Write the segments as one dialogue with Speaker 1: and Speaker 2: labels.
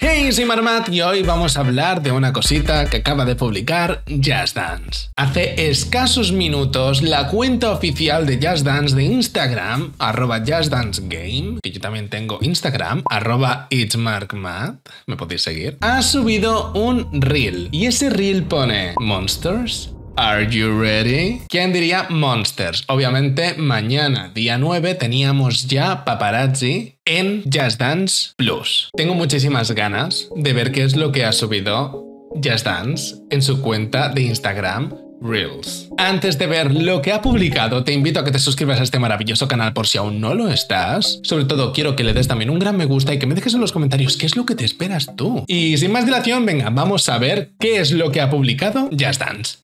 Speaker 1: Hey, soy Marmat y hoy vamos a hablar de una cosita que acaba de publicar Just Dance. Hace escasos minutos, la cuenta oficial de Just Dance de Instagram, @JustDanceGame, que yo también tengo Instagram, @itsmarkmat, me podéis seguir, ha subido un reel. Y ese reel pone Monsters. Are you ready? ¿Quién diría Monsters? Obviamente mañana, día 9, teníamos ya paparazzi en Just Dance Plus. Tengo muchísimas ganas de ver qué es lo que ha subido Just Dance en su cuenta de Instagram Reels. Antes de ver lo que ha publicado, te invito a que te suscribas a este maravilloso canal por si aún no lo estás. Sobre todo quiero que le des también un gran me gusta y que me dejes en los comentarios qué es lo que te esperas tú. Y sin más dilación, venga, vamos a ver qué es lo que ha publicado Just Dance.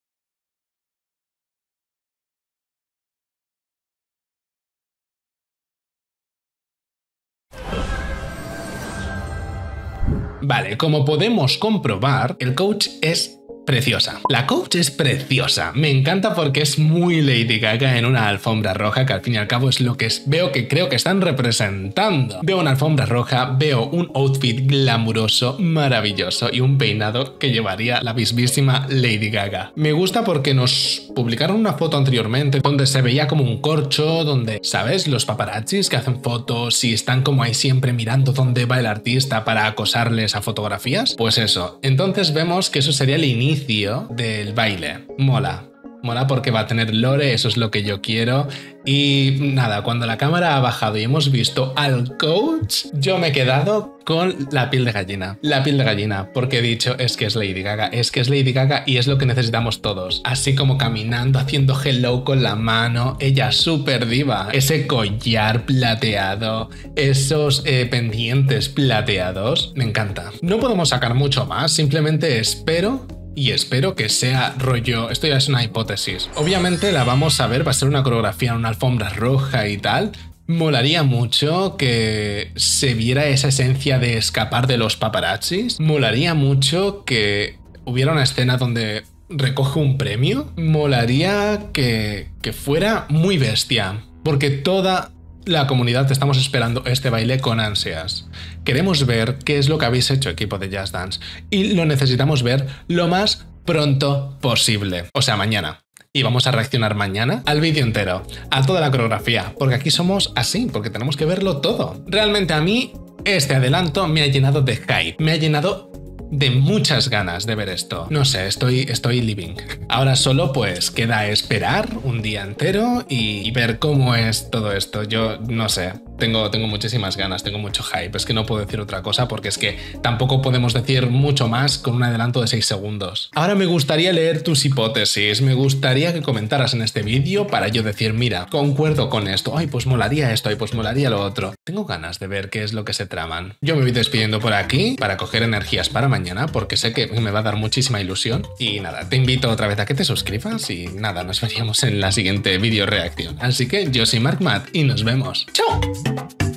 Speaker 1: Vale, como podemos comprobar, el coach es preciosa. La coach es preciosa. Me encanta porque es muy Lady Gaga en una alfombra roja, que al fin y al cabo es lo que veo que creo que están representando. Veo una alfombra roja, veo un outfit glamuroso, maravilloso y un peinado que llevaría la mismísima Lady Gaga. Me gusta porque nos publicaron una foto anteriormente donde se veía como un corcho, donde, ¿sabes? Los paparazzis que hacen fotos y están como ahí siempre mirando dónde va el artista para acosarles a fotografías. Pues eso. Entonces vemos que eso sería el inicio del baile. Mola porque va a tener lore, eso es lo que yo quiero. Y nada, cuando la cámara ha bajado y hemos visto al coach, yo me he quedado con la piel de gallina. La piel de gallina, porque he dicho, es que es Lady Gaga, es que es Lady Gaga y es lo que necesitamos todos. Así como caminando, haciendo hello con la mano, ella súper diva. Ese collar plateado, esos pendientes plateados, me encanta. No podemos sacar mucho más, simplemente espero que sea rollo, esto ya es una hipótesis. Obviamente la vamos a ver, va a ser una coreografía en una alfombra roja y tal. Molaría mucho que se viera esa esencia de escapar de los paparazzis. Molaría mucho que hubiera una escena donde recoge un premio. Molaría que fuera muy bestia, porque toda la comunidad estamos esperando este baile con ansias. Queremos ver qué es lo que habéis hecho, equipo de Just Dance, y lo necesitamos ver lo más pronto posible, o sea, mañana. Y vamos a reaccionar mañana al vídeo entero, a toda la coreografía, porque aquí somos así, porque tenemos que verlo todo. Realmente a mí este adelanto me ha llenado de hype, me ha llenado de muchas ganas de ver esto. No sé, estoy living. Ahora solo pues queda esperar un día entero y ver cómo es todo esto. Yo no sé, tengo muchísimas ganas, tengo mucho hype. Es que no puedo decir otra cosa porque es que tampoco podemos decir mucho más con un adelanto de 6 segundos. Ahora me gustaría leer tus hipótesis, me gustaría que comentaras en este vídeo para yo decir, mira, concuerdo con esto, ay pues molaría esto, ay pues molaría lo otro. Tengo ganas de ver qué es lo que se traman. Yo me voy despidiendo por aquí para coger energías para mañana porque sé que me va a dar muchísima ilusión. Y nada, te invito otra vez a que te suscribas y nada, nos veríamos en la siguiente vídeo reacción. Así que yo soy Markmat y nos vemos. ¡Chao!